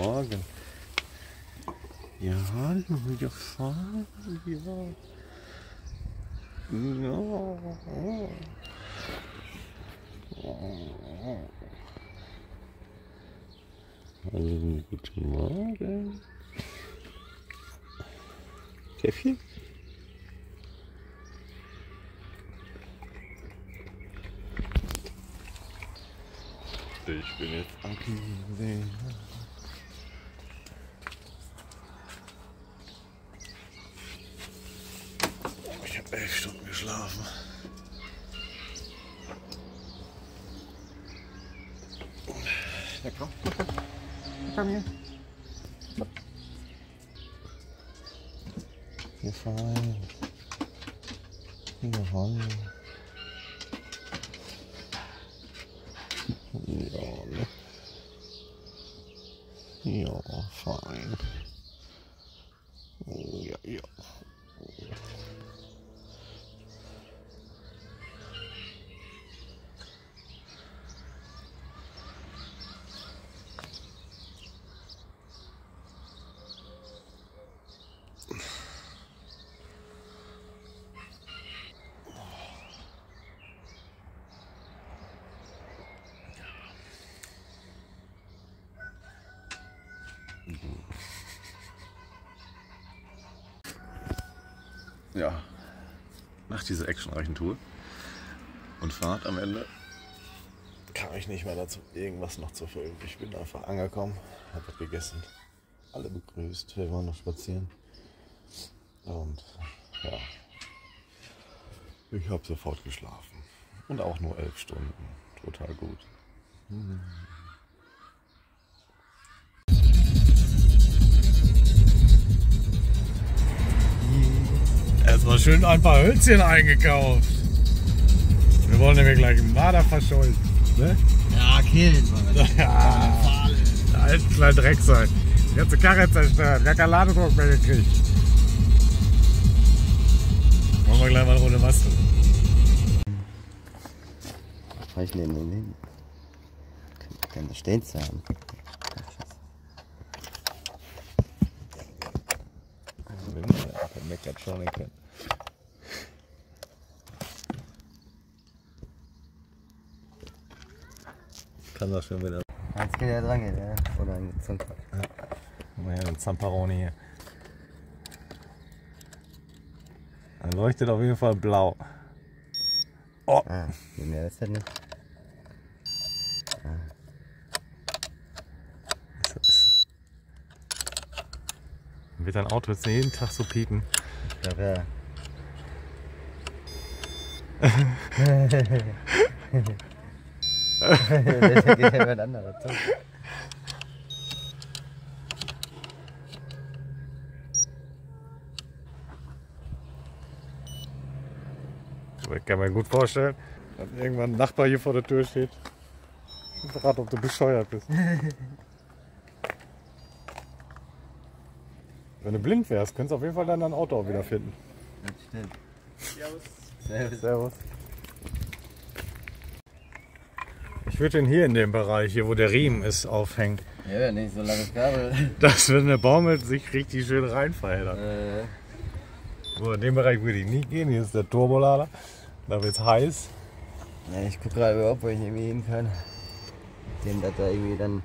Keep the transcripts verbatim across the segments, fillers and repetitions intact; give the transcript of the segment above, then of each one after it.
Morgen. Ja, hallo, ja, fahren, ja. Ja. Also, guten Morgen. Käffchen? Ich bin jetzt am Chiemsee. Ich habe elf Stunden geschlafen. Ja, komm, komm, komm hier. Hier fein. Hier rein. Ja, ne? Ja, fein. Ja, ja. Ja, nach dieser actionreichen Tour und Fahrt am Ende kam ich nicht mehr dazu, irgendwas noch zu filmen. Ich bin einfach angekommen, habe gegessen, alle begrüßt, wir waren noch spazieren und ja, ich habe sofort geschlafen und auch nur elf Stunden, total gut. Hm. Erstmal schön ein paar Hölzchen eingekauft. Wir wollen nämlich gleich einen Marder verscheuchen. Ne? Ja, killen wir. Ja, der alte kleine Dreck sein. Die ganze Karre zerstört, gar keinen Ladedruck mehr gekriegt. Machen wir gleich mal eine Runde Maske. Ich nehme den hin. Kann da stehen zu haben. Der meckert schon nicht. Kann das schon wieder. Jetzt geht er dran, geht, ja. Oder ein Zungenquatsch. Ja. Mal her, ein Zamperoni hier. Er leuchtet auf jeden Fall blau. Oh! Ah, wie mehr ist das nicht? Ah. Wird dein Auto jetzt jeden Tag so piepen? Ja, ja. Das geht ja mit anderer Zunge. Ich kann mir gut vorstellen, dass irgendwann ein Nachbar hier vor der Tür steht und fragt, ob du bescheuert bist. Wenn du blind wärst, könntest du auf jeden Fall dann dein Auto auch wieder finden. Das stimmt. Servus. Servus. Ich würde ihn hier in dem Bereich, hier wo der Riemen ist, aufhängen. Ja, nicht so langes Kabel. Dass wenn der Baumel sich richtig schön reinverheddert. Äh. So, in dem Bereich würde ich nie gehen, hier ist der Turbolader. Da wird es heiß. Ja, ich gucke gerade überhaupt, wo ich irgendwie hin kann. Den das da irgendwie dann.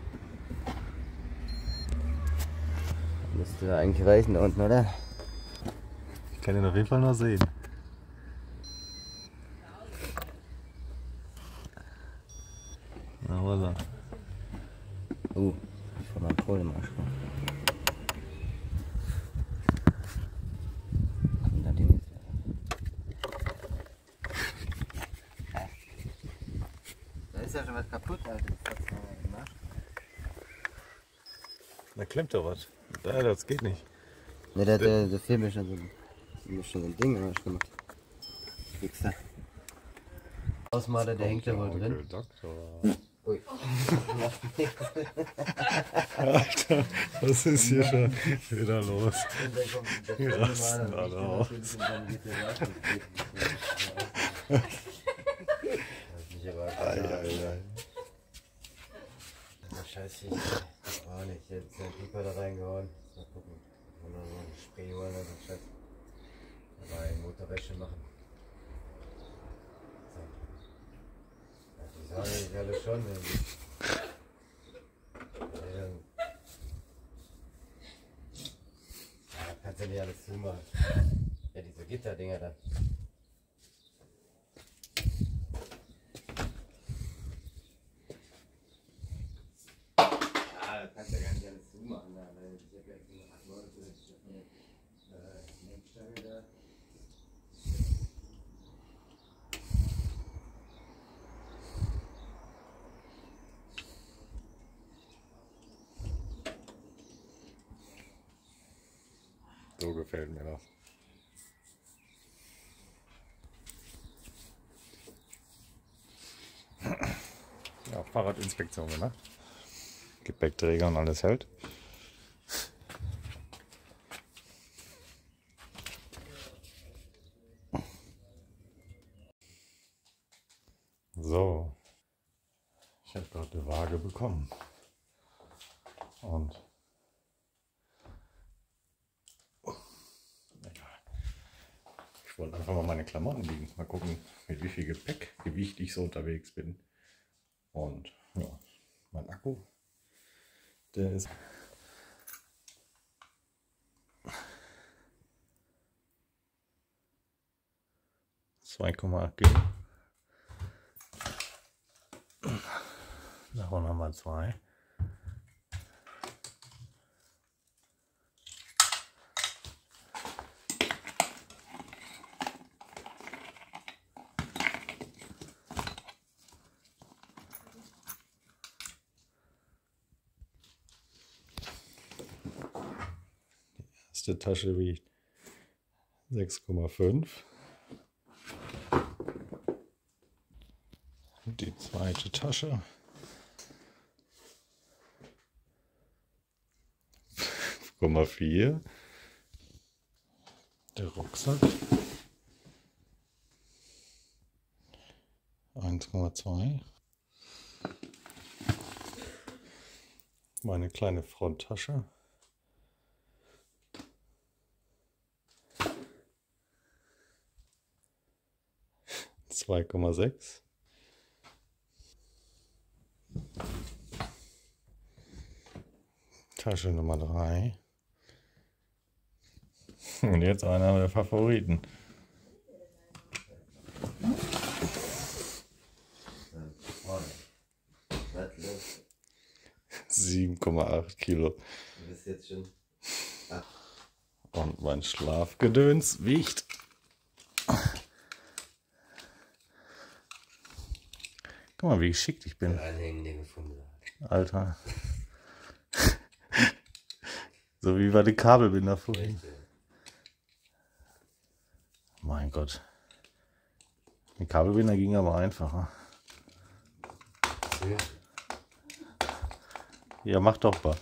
Müsste da eigentlich reichen da unten, oder? Ich kann ihn auf jeden Fall noch sehen. Na, wo ist er? Uh, ich war mal Kohle im Arsch. Da ist ja schon was kaputt, Alter. Das hat's mal gemacht. Da klemmt doch was. Da, das geht nicht. Ne, der, der, der Film ist schon so ein, schon so ein Ding im Arsch gemacht. Wichser. Ausmaler, der hängt da wohl drin. Doktor. Ui. Alter, was ist hier schon wieder los? Wir rasten alle aus. Eieiei. Scheiße. auch nicht. Jetzt den Pieper da reingehauen. Mal gucken. Oder so ein Spray holen oder so ein Scheiß. Dabei Motorwäsche machen. So. Ja, die sagen nicht alle schon. Irgendwie. Ja, dann, ja, kannst du nicht alles zumachen. Ja, diese Gitterdinger dann. Ja, da kannst du ja gar nicht alles zumachen. Da. Weil ich habe jetzt nur acht Leute für eine äh, Lenkstange da. So gefällt mir das. Ja, Fahrradinspektion gemacht. Gepäckträger und alles hält. So, ich habe gerade eine Waage bekommen. Und ich wollte einfach mal meine Klamotten liegen. Mal gucken, mit wie viel Gepäck, Gewicht ich so unterwegs bin. Und ja, mein Akku, der ist zwei Komma acht Kilo. Davon haben wir zwei. Die erste Tasche wiegt sechs Komma fünf. Die zweite Tasche fünf Komma vier. Der Rucksack eins Komma zwei. Meine kleine Fronttasche zwei Komma sechs. Tasche Nummer drei. Und jetzt einer der Favoriten. sieben Komma acht Kilo. Du bist jetzt schon. Ah. Und mein Schlafgedöns wiegt. Guck mal, wie geschickt ich bin. Anhängen, den gefunden. Alter. So wie bei den Kabelbinder vorhin. Mein Gott. Die Kabelbinder ging aber einfacher. Ja. Ja, mach doch mal.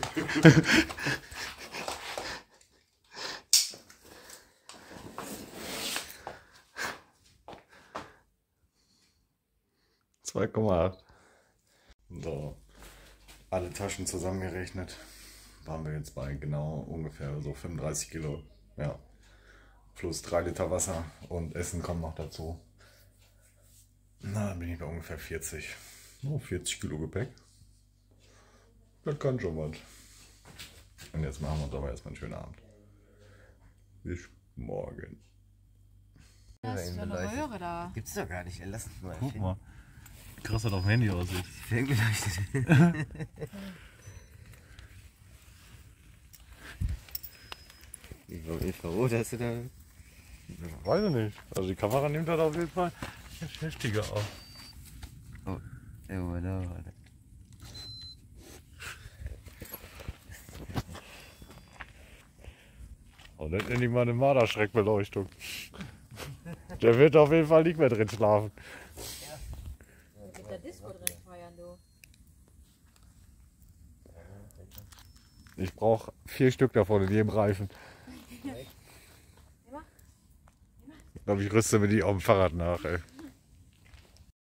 zwei Komma acht. So, alle Taschen zusammengerechnet waren wir jetzt bei genau ungefähr so fünfunddreißig Kilo. Ja. Plus drei Liter Wasser und Essen kommt noch dazu. Na, dann bin ich bei ungefähr vierzig. Oh, vierzig Kilo Gepäck. Das kann schon was. Und jetzt machen wir uns aber erstmal einen schönen Abend. Bis morgen. Das ist eine Röhre da. Gibt's doch gar nicht. Lass uns mal. Guck mal. Krass, was auf dem Handy aussieht. Ferngeleuchtet. Wie vom Infrarot hast du da? Weiß ich nicht. Also die Kamera nimmt das auf jeden Fall heftiger auf. Oh, ja, da, warte. Und dann endlich mal eine Marderschreckbeleuchtung. Der wird auf jeden Fall nicht mehr drin schlafen. Mit der Disco drin feiern, du. Ich brauche vier Stück davon in jedem Reifen. Ich glaube, ich rüste mir die auf dem Fahrrad nach, ey.